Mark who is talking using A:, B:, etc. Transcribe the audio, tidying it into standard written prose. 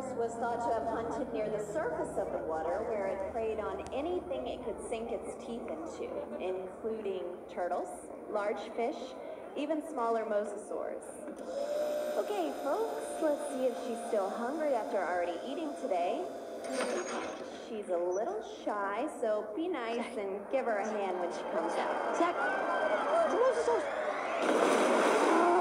A: was thought to have hunted near the surface of the water, where it preyed on anything it could sink its teeth into, including turtles, large fish, even smaller mosasaurs. Okay, folks, let's see if she's still hungry after already eating today. She's a little shy, so be nice and give her a hand when she comes out.
B: Zach, the mosasaurs!